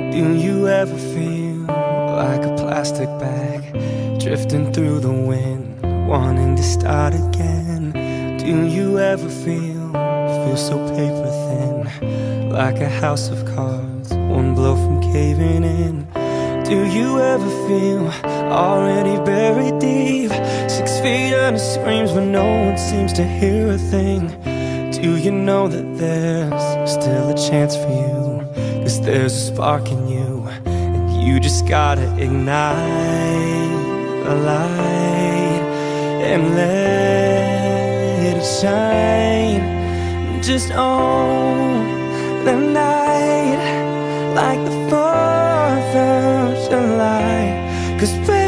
Do you ever feel like a plastic bag drifting through the wind, wanting to start again? Do you ever feel so paper thin, like a house of cards, one blow from caving in? Do you ever feel already buried deep, 6 feet under screams but no one seems to hear a thing? Do you know that there's still a chance for you? 'Cause there's a spark in you, and you just gotta ignite a light and let it shine. Just own the night like the 4th of July, 'cause